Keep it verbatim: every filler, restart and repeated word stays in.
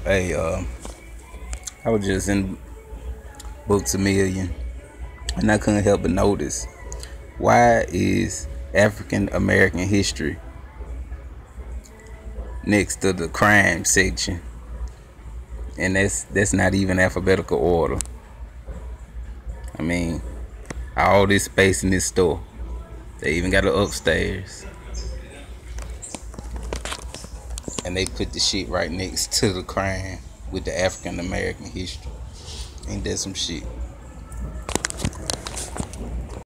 Hey, uh, I was just in Books a Million, and I couldn't help but notice, why is African American history next to the crime section, and that's that's not even alphabetical order. I mean, all this space in this store. They even got it upstairs, and they put the shit right next to the crime with the African American history. Ain't that some shit?